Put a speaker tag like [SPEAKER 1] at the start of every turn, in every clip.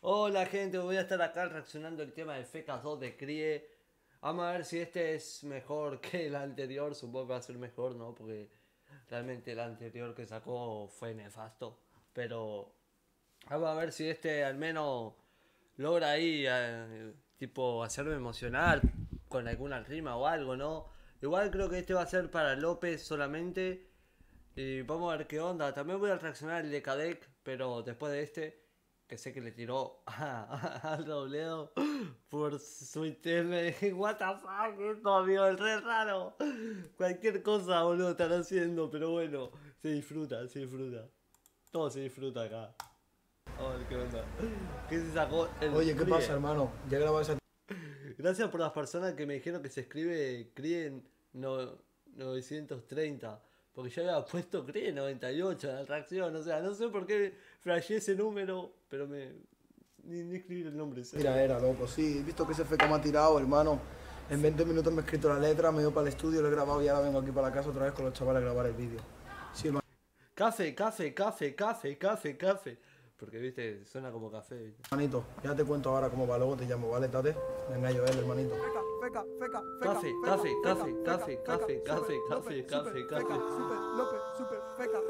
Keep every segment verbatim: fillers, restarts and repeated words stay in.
[SPEAKER 1] Hola gente, voy a estar acá reaccionando el tema de F K dos de Crie. Vamos a ver si este es mejor que el anterior, supongo que va a ser mejor, ¿no? Porque realmente el anterior que sacó fue nefasto. Pero vamos a ver si este al menos logra ahí, eh, tipo, hacerme emocionar con alguna rima o algo, ¿no? Igual creo que este va a ser para López solamente. Y vamos a ver qué onda. También voy a reaccionar el de Kadek, pero después de este, que sé que le tiró al Robledo por su internet. What the fuck, esto, amigo, es re raro. Cualquier cosa, boludo, están haciendo, pero bueno, se disfruta, se disfruta. Todo se disfruta acá. A ver qué onda. ¿Qué se sacó el
[SPEAKER 2] Oye, ¿qué
[SPEAKER 1] Crie?
[SPEAKER 2] pasa, hermano? Ya grabas a...
[SPEAKER 1] Gracias por las personas que me dijeron que se escribe Crie en no, novecientos treinta. Porque yo había puesto Crie noventa y ocho en la reacción. O sea, no sé por qué flasheé ese número, pero me... Ni, ni escribí el nombre. ¿Sí?
[SPEAKER 2] Mira, era loco, sí. He visto que ese F K me ha tirado, hermano. En veinte minutos me he escrito la letra, me he ido para el estudio, lo he grabado y ahora vengo aquí para la casa otra vez con los chavales a grabar el vídeo. Sí, hermano.
[SPEAKER 1] Café, café, café, café, café, café. Porque, viste, suena como café, ¿viste?
[SPEAKER 2] Hermanito, ya te cuento ahora cómo va, luego te llamo, ¿vale, tate? Venga, yo, él, hermanito.
[SPEAKER 3] Feca, feca, feca,
[SPEAKER 1] Café,
[SPEAKER 3] feca,
[SPEAKER 1] café,
[SPEAKER 3] feca,
[SPEAKER 1] café,
[SPEAKER 3] feca,
[SPEAKER 1] café,
[SPEAKER 3] feca,
[SPEAKER 1] café,
[SPEAKER 3] super,
[SPEAKER 1] café,
[SPEAKER 3] López,
[SPEAKER 1] café,
[SPEAKER 3] super,
[SPEAKER 1] café,
[SPEAKER 3] feca,
[SPEAKER 1] café.
[SPEAKER 3] super, López, super, feca.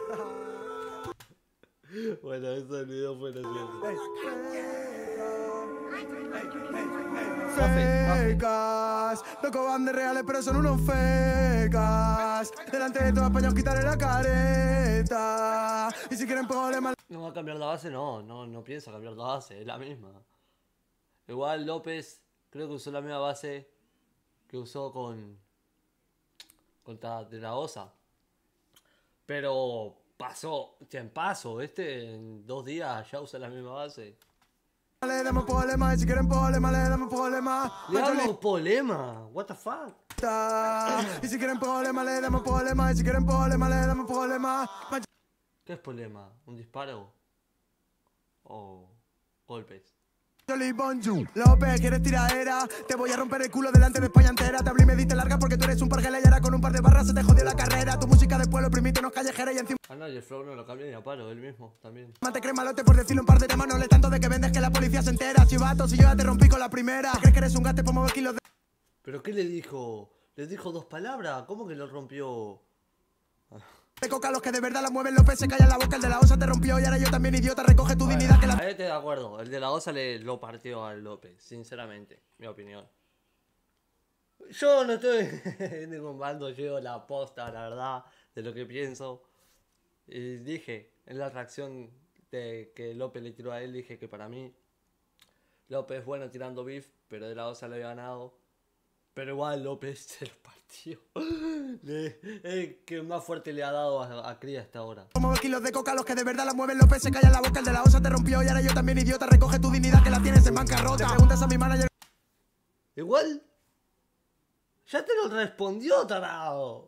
[SPEAKER 1] Bueno, eso del video fue gracioso.
[SPEAKER 3] Ey,
[SPEAKER 1] Café, café.
[SPEAKER 3] Fecas, loco van de reales pero son unos fecas. Delante de toda España os quitaré la careta. Y si quieren problemas
[SPEAKER 1] No va a cambiar la base, no, no, no pienso cambiar la base, es la misma. Igual López creo que usó la misma base que usó con contra De La Osa. Pero pasó, en paso, este en dos días ya usa la misma base.
[SPEAKER 3] le damos problemas. Y si quieren problemas le damos problemas.
[SPEAKER 1] Le damos problema, what the fuck.
[SPEAKER 3] Y si quieren problemas le damos problemas. Y si quieren problemas le damos problemas.
[SPEAKER 1] ¿Qué es problema? ¿Un disparo? ¿O golpes?
[SPEAKER 3] Jolly Bonjour, López, ¿quieres tiradera? Te voy a romper el culo delante de España entera. Te hablé y me diste larga porque tú eres un parguela y ahora con un par de barras se te jodió la carrera. Tu música de pueblo, primítenos callejera y encima
[SPEAKER 1] Ah, no, y el flow no lo cambia ni a palo, él mismo también.
[SPEAKER 3] te crees malote por decirle un par de temas. No le tanto de que vendes que la policía se entera. Chivato, si yo ya te rompí con la primera. ¿Crees que eres un gaste por mover kilos de...
[SPEAKER 1] ¿Pero qué le dijo? ¿Le dijo dos palabras? ¿Cómo que lo rompió?
[SPEAKER 3] de coca? Los que de verdad la mueven, López, se calla la boca. El de la osa te rompió y ahora yo también, idiota. Recoge tu dignidad que la...
[SPEAKER 1] Ahí estoy de acuerdo, el de La Osa le lo partió al López, sinceramente, mi opinión. Yo no estoy en ningún bando, llevo la posta, la verdad, de lo que pienso. Y dije, en la reacción de que López le tiró a él, dije que para mí López es bueno tirando beef, pero De La Osa le había ganado. Pero igual López se lo partió. Le, el que más fuerte le ha dado a, a Crie hasta ahora.
[SPEAKER 3] Como kilos de coca, los que de verdad la mueven, López, se calla la boca. El de la osa te rompió y ahora yo también, idiota. Recoge tu dignidad que la tienes en bancarrota. Te preguntas a mi manager.
[SPEAKER 1] Igual ya te lo respondió, tarado.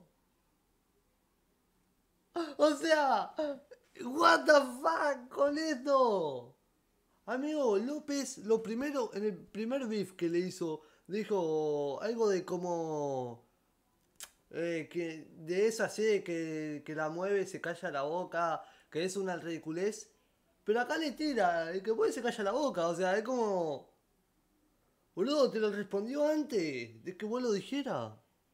[SPEAKER 1] O sea, what the fuck con esto. Amigo, López, lo primero, en el primer beef que le hizo, dijo algo de como eh, que de esa serie que, que la mueve, se calla la boca, que es una ridiculez. Pero acá le tira, el que puede se calla la boca, o sea, es como... Boludo, te lo respondió antes de que vos lo dijeras.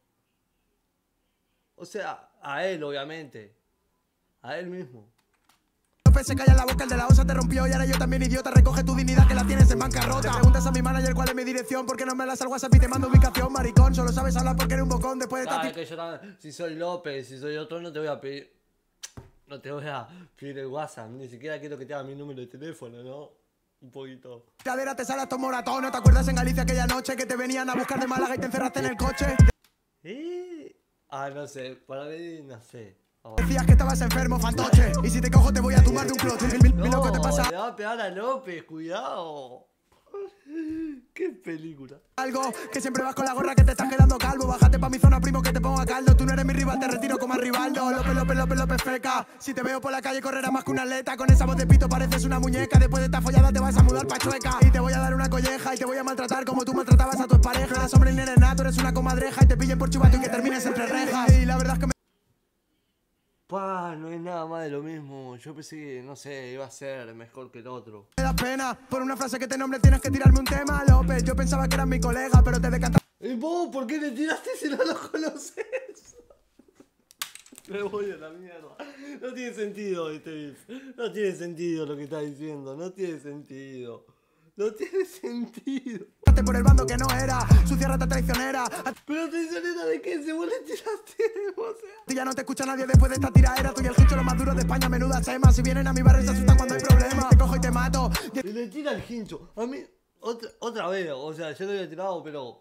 [SPEAKER 1] O sea, a él, obviamente. A él mismo.
[SPEAKER 3] López, se calla la boca. El de la osa te rompió y ahora yo también, idiota. Recoge tu dignidad que la tienes en bancarrota. Te preguntas a mi manager cuál es mi dirección. ¿Por qué no me das al WhatsApp y te mando ubicación, maricón? Solo sabes hablar porque eres un bocón después de
[SPEAKER 1] Ah,
[SPEAKER 3] esta...
[SPEAKER 1] es que yo también, si soy López, si soy otro, no te voy a pedir... No te voy a pedir el WhatsApp. Ni siquiera quiero que te haga mi número de teléfono, ¿no? Un poquito.
[SPEAKER 3] Cadera te sale a tu moratón. ¿No te acuerdas en Galicia aquella noche que te venían a buscar de Málaga y te encerraste en el coche?
[SPEAKER 1] ¿Eh? Ah, no sé. Para mí, no sé. Vamos.
[SPEAKER 3] Decías que estabas enfermo, fantoche. Y si te cojo te voy a tumbar de un cloche. Mi, mi, mi
[SPEAKER 1] No,
[SPEAKER 3] loco te pasa
[SPEAKER 1] le va a pegar a López, cuidado. Qué película.
[SPEAKER 3] algo, que siempre vas con la gorra que te estás quedando calvo. Bájate pa' mi zona, primo, que te ponga caldo. Tú no eres mi rival, te retiro como a Rivaldo. López, López, López, López, feca. Si te veo por la calle correrás más que un atleta. Con esa voz de pito pareces una muñeca. Después de esta follada te vas a mudar pa' Chueca. Y te voy a dar una colleja y te voy a maltratar como tú maltratabas a tu pareja. Eres hombre y no eres nato, eres una comadreja. Y te pillen por chubato y que termines entre rejas. Y la verdad es que me...
[SPEAKER 1] Pa, no es nada más de lo mismo. Yo pensé que, no sé, iba a ser mejor que el otro.
[SPEAKER 3] Me da pena, por una frase que te nombre tienes que tirarme un tema, López. Yo pensaba que eras mi colega, pero te decantaste.
[SPEAKER 1] ¿Y vos por qué le tiraste si no lo conoces? Me voy a la mierda. No tiene sentido este beef. No tiene sentido lo que está diciendo. No tiene sentido. No tiene sentido.
[SPEAKER 3] Por el bando que no era, sucia rata traicionera.
[SPEAKER 1] Pero traicionera de qué, se vos le tiraste, o sea.
[SPEAKER 3] Y ya no te escucha nadie después de esta tiraera. Tú y el hincho lo más duro de España, menuda sema. Si vienen a mi barrio se asustan cuando hay problemas. Te cojo y te mato.
[SPEAKER 1] Y le tira el hincho. A mí, otra, otra vez, o sea, yo lo había tirado, pero...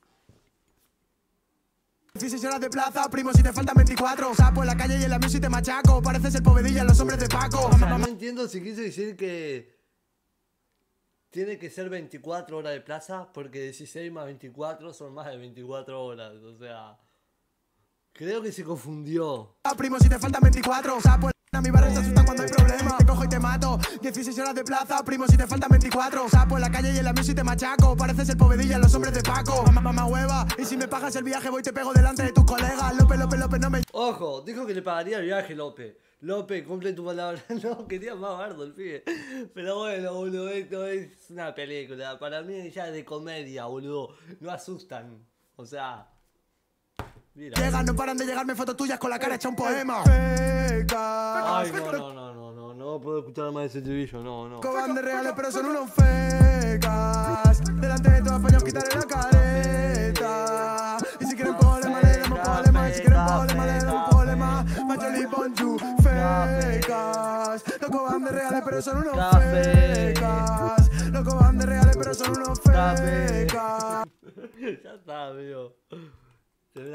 [SPEAKER 3] dieciséis horas de plaza, primo, si te faltan veinticuatro. Sapo en la calle y en la music te machaco. Pareces el povedilla en los hombres de Paco.
[SPEAKER 1] O sea, no entiendo si quise decir que... tiene que ser veinticuatro horas de plaza, porque dieciséis más veinticuatro son más de veinticuatro horas, o sea... creo que se confundió.
[SPEAKER 3] Primo, si te faltan veinticuatro. Sapo en mi barrio se asustan cuando hay problemas. Te cojo y te mato. dieciséis horas de plaza, primo, si te faltan veinticuatro. Sapo en la calle y en la music te machaco. Pareces el povedilla en los hombres de Paco. Mamá, mamá hueva. Y si me pagas el viaje voy y te pego delante de tus colegas. López, López, López, no me...
[SPEAKER 1] Ojo, dijo que le pagaría el viaje, López. López, cumple tu palabra. No, quería más bardo el pibe. Pero bueno, boludo, esto es una película. Para mí ya es de comedia, boludo. No asustan. O sea... mira.
[SPEAKER 3] Llegan, no paran de llegarme fotos tuyas con la cara hecha un poema. Feca.
[SPEAKER 1] Ay, no, no, no, no, no, no puedo escuchar más ese estribillo, no, no.
[SPEAKER 3] Coban de reales, pero son unos fecas. Delante de todos España os quitaré la careta. Y si quieren problemas, le damos problemas. Y si quieren problemas, le damos problemas. Macholi, bonju, fecas. Los coban de reales, pero son unos fecas. Los coban de reales, pero son unos fecas.
[SPEAKER 1] Ya está, amigo.
[SPEAKER 3] Oye,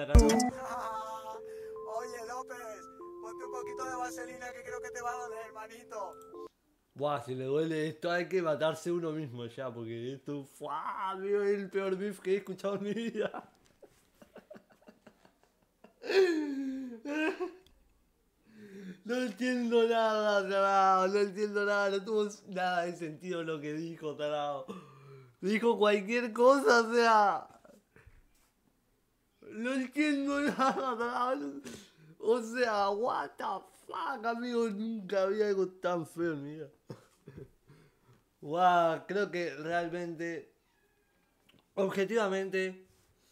[SPEAKER 3] López, ponte un poquito de vaselina que creo que te va a doler, hermanito.
[SPEAKER 1] Buah, si le duele esto hay que matarse uno mismo ya, porque esto fue, amigo, es el peor beef que he escuchado en mi vida. No entiendo nada, tarado, no entiendo nada, no tuvo nada de sentido lo que dijo, tarado. Dijo cualquier cosa, o sea... no entiendo nada, tarado. O sea, what the fuck, amigo, nunca había algo tan feo en mi vida. Wow, creo que realmente, objetivamente,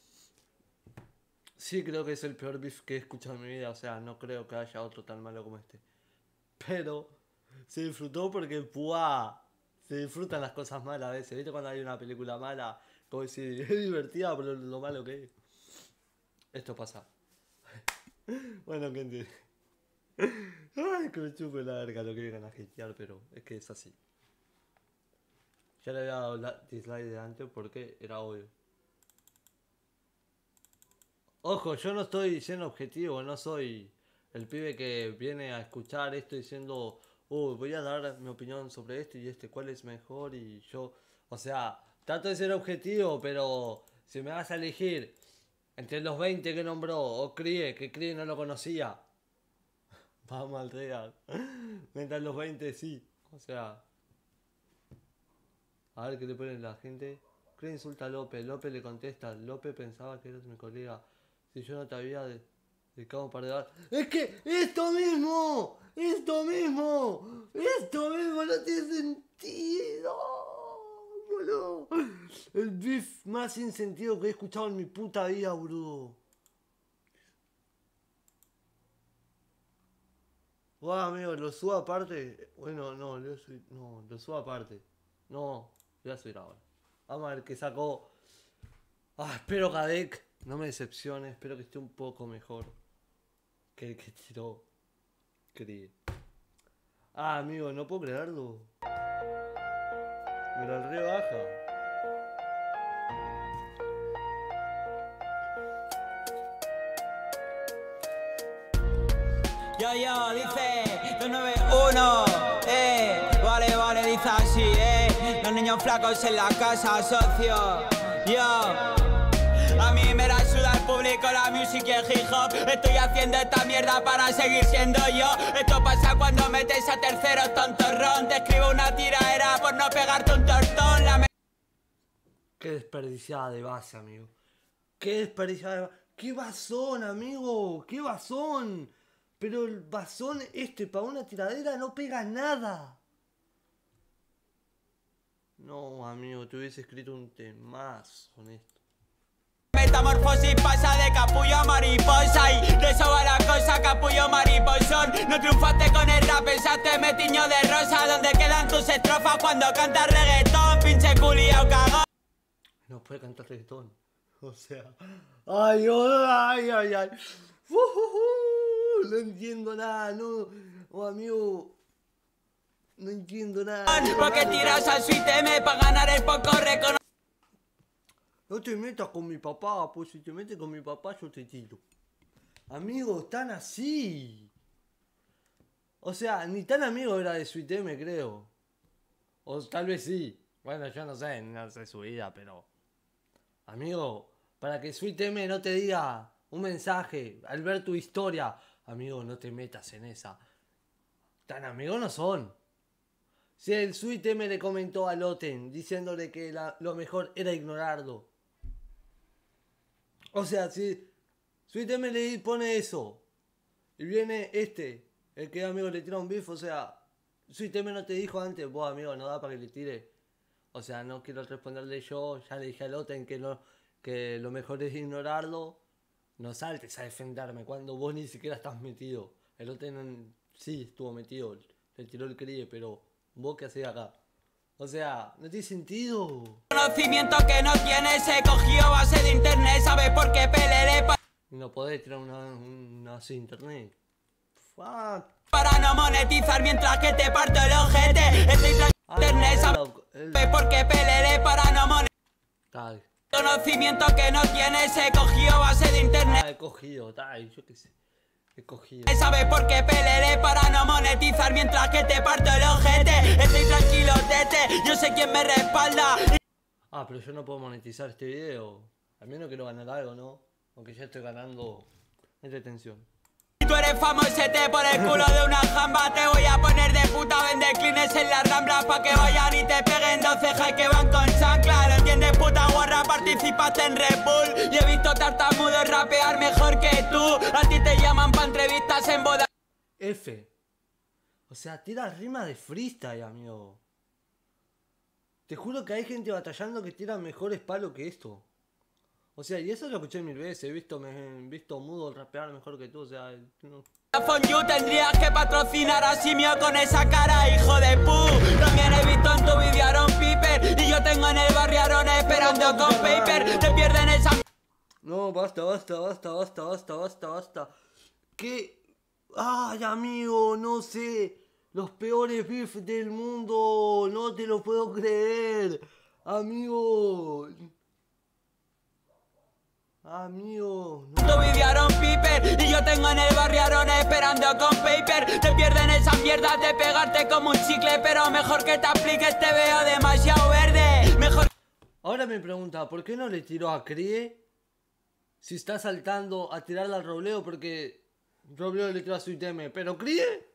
[SPEAKER 1] sí creo que es el peor beef que he escuchado en mi vida. O sea, no creo que haya otro tan malo como este. Pero se disfrutó porque, ¡buah! Se disfrutan las cosas malas a veces. ¿Viste cuando hay una película mala? Como decir, es divertida, pero lo malo que es. Esto pasa. Bueno, gente. Ay, que me chupe la verga lo que vengan a hatear, pero es que es así. Ya le había dado la dislike de antes porque era obvio. Ojo, yo no estoy siendo objetivo, no soy el pibe que viene a escuchar esto diciendo, uh, voy a dar mi opinión sobre este y este, cuál es mejor y yo, o sea, trato de ser objetivo, pero si me vas a elegir entre los veinte que nombró o Crie, que Crie no lo conocía, vamos al real, mientras los veinte sí, o sea... A ver qué le ponen la gente. Crie insulta a López. López le contesta. López pensaba que eras mi colega. Si yo no te había dedicado un par de horas. ¡Es que esto mismo! ¡Esto mismo! ¡Esto mismo no tiene sentido! Boludo. El beef más sin sentido que he escuchado en mi puta vida, boludo. Wow, amigo, lo subo aparte. Bueno, no, lo subo, no, lo subo aparte. No. Voy a subir ahora. Vamos a ver qué sacó. Ah, espero que Adek no me decepcione. Espero que esté un poco mejor que el que tiró Crie. Ah, amigo, no puedo creerlo. Me lo rebaja.
[SPEAKER 4] Yo, yo, dice dos nueve uno, eh, vale, vale, dice así, eh, los niños flacos en la casa, socio, yo, a mí me la suda el público, la music y el hip hop, estoy haciendo esta mierda para seguir siendo yo, esto pasa cuando metes a terceros tontorrón, te escribo una tiraera por no pegarte un tortón, la me...
[SPEAKER 1] Qué desperdiciada de base, amigo, qué desperdiciada de base, qué basón, amigo, qué basón. Pero el basón este para una tiradera no pega nada. No, amigo, te hubiese escrito un temazo con esto.
[SPEAKER 4] Metamorfosis pasa de capullo a mariposa y de eso va la cosa, capullo mariposón. No triunfaste con el rap, pensaste me tiño de rosa. Donde quedan tus estrofas cuando cantas reggaetón, pinche culiao cagón.
[SPEAKER 1] No puede cantar reggaetón. O sea... Ay, ay, ay, ay. Uh, uh, uh, no entiendo nada, no. Oh, amigo... No entiendo nada.
[SPEAKER 4] Porque tiras al Sweet M para ganar el poco reconocimiento.
[SPEAKER 1] No te metas con mi papá, pues si te metes con mi papá yo te tiro. Amigo, tan así. O sea, ni tan amigo era de Sweet M, creo. O tal vez sí. Bueno, yo no sé, no sé su vida, pero... Amigo, para que Sweet M no te diga un mensaje al ver tu historia, amigo, no te metas en esa. Tan amigos no son. Si el Sweet M le comentó a Loten diciéndole que la, lo mejor era ignorarlo. O sea, si Sweet M le pone eso y viene este, el que amigo le tira un beef, o sea, Sweet M no te dijo antes, vos amigo, no da para que le tire. O sea, no quiero responderle yo, ya le dije a Loten que, no, que lo mejor es ignorarlo. No saltes a defenderme cuando vos ni siquiera estás metido. El Loten sí estuvo metido, le tiró el críe, pero... ¿Vos qué hacés acá? O sea, no tiene sentido.
[SPEAKER 4] Conocimiento que no tienes, se cogió base de internet, ¿sabes por qué P L L?
[SPEAKER 1] No podés tirar una, una así de internet. Fuck.
[SPEAKER 4] Para no monetizar mientras que te parto el ojete. Estoy tras
[SPEAKER 1] Ah,
[SPEAKER 4] internet,
[SPEAKER 1] no,
[SPEAKER 4] ¿sabes
[SPEAKER 1] el-
[SPEAKER 4] por qué P L L? Para no monetizar.
[SPEAKER 1] Tal.
[SPEAKER 4] Conocimiento que no tienes, se cogió base de internet.
[SPEAKER 1] Ah, he cogido, tal, yo qué sé. He cogido.
[SPEAKER 4] ¿Sabes por qué P L L? Para no monetizar mientras que te parto el ojete. Estoy tranquilo, tete, yo sé quién me respalda.
[SPEAKER 1] Ah, pero yo no puedo monetizar este video. Al menos quiero ganar algo, ¿no? Aunque ya estoy ganando entretención.
[SPEAKER 4] Si tú eres famosete por el culo de una jamba, te voy a poner de puta, vende clines en las ramblas pa' que vayan y te peguen dos cejas que van con chancla. ¿Lo entiendes, puta guarra? Participaste en Red Bull y he visto tartamudos rapear mejor que tú. A ti te llaman pa' entrevistas en boda.
[SPEAKER 1] F. O sea, tira rima de freestyle, amigo. Te juro que hay gente batallando que tira mejores palos que esto. O sea, y eso lo escuché mil veces. He visto, me, he visto Mudo rapear mejor que tú. O sea, no.
[SPEAKER 4] For you tendrías que patrocinar a Simio con esa cara, hijo de pu. También he visto en tu vídeo a Aaron Piper y yo tengo en el barrio Aaron esperando con paper. Te pierden esa...
[SPEAKER 1] No, basta, basta, basta, basta, basta, basta, basta. ¿Qué? Ay, amigo, no sé. Los peores beefs del mundo. No te lo puedo creer. Amigo. Amigo. No.
[SPEAKER 4] Tu vídeo Aaron Piper y yo tengo en el barrio Aaron esperando con paper. Te pierden esa mierda de pegarte como un chicle, pero mejor que te apliques, te veo demasiado verde. Mejor...
[SPEAKER 1] Ahora me pregunta, ¿por qué no le tiró a Crie? Si está saltando a tirarle al Robleo, porque Robleo le tiró a Sweet M, pero Crie...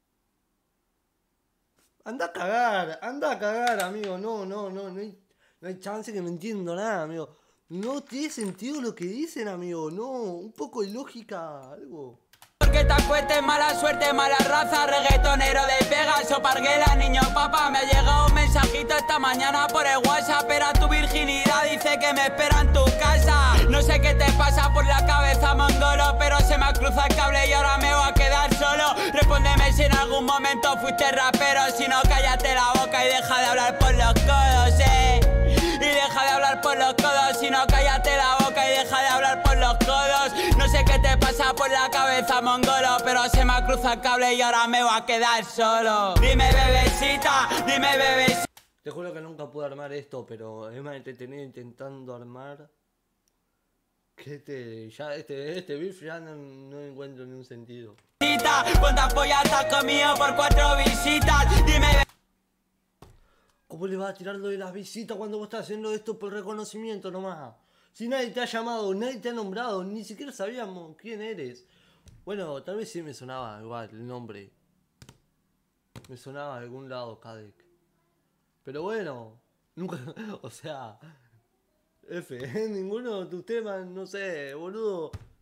[SPEAKER 1] Anda a cagar, anda a cagar, amigo. No, no, no, no hay, no hay chance que no entiendo nada, amigo. No tiene sentido lo que dicen, amigo. No, un poco de lógica, algo.
[SPEAKER 4] Porque te acuestes, mala suerte, mala raza, reggaetonero de Pegaso, Parguela, niño papá. Me ha llegado un mensajito esta mañana por el WhatsApp. Era tu virginidad, dice que me espera en tu casa. No sé qué te pasa por la cabeza, mongolo, pero se me ha cruzado el cable y ahora me voy a quedar solo. Respóndeme si en algún momento fuiste rapero. Si no, cállate la boca y deja de hablar por los codos, eh. Y deja de hablar por los codos, si no, cállate la boca y deja de hablar por los codos. No sé qué te pasa por la cabeza, mongolo, pero se me ha cruzado el cable y ahora me voy a quedar solo. Dime, bebecita, dime, bebecita.
[SPEAKER 1] Te juro que nunca pude armar esto, pero es más entretenido intentando armar. Que este, ya este, este beef ya no, no encuentro ni un sentido.
[SPEAKER 4] ¿Cuántas pollas has comido por cuatro visitas? Dime,
[SPEAKER 1] ¿Cómo le vas a tirar lo de las visitas cuando vos estás haciendo esto por reconocimiento nomás? Si nadie te ha llamado, nadie te ha nombrado, ni siquiera sabíamos quién eres. Bueno, tal vez sí me sonaba igual el nombre. Me sonaba de algún lado, Kadek. Pero bueno, nunca, o sea, F, ninguno de tus temas, no sé, boludo.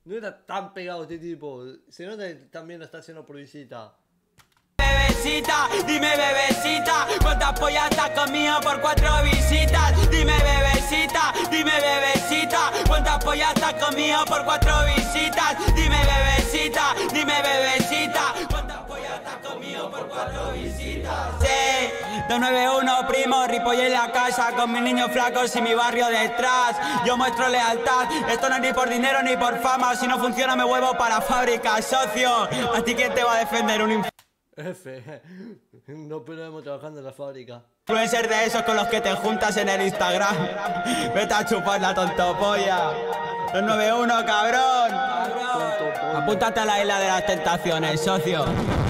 [SPEAKER 1] No era tan pegado este tipo. Se nota que también lo está haciendo por visita.
[SPEAKER 4] Bebecita, dime bebecita, ¿cuántas pollas has comido por cuatro visitas? Dime bebecita, dime bebecita, ¿cuántas pollas has comido por cuatro visitas? Dime bebecita, dime bebecita, ¿cuántas pollas has comido por cuatro visitas? Sí, dos nueve uno, primo, Ripoll en la casa, con mis niños flacos y mi barrio detrás. Yo muestro lealtad, esto no es ni por dinero ni por fama, si no funciona me vuelvo para fábrica, socio. ¿A ti quién te va a defender? Un inf
[SPEAKER 1] F, no perdemos trabajando en la fábrica.
[SPEAKER 4] Influencer de esos con los que te juntas en el Instagram. Vete a chupar la tontopolla. dos nueve uno, cabrón. Cabrón. Apúntate a la isla de las tentaciones, socio.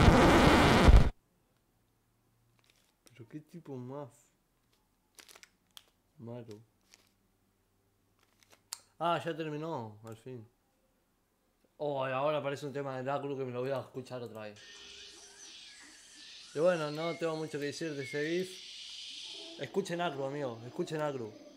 [SPEAKER 1] Pero qué tipo más malo. Ah, ya terminó, al fin. Oh, y ahora aparece un tema de Lacru que me lo voy a escuchar otra vez. Y bueno, no tengo mucho que decir de ese beef. Escuchen Agro, amigo, escuchen Agro.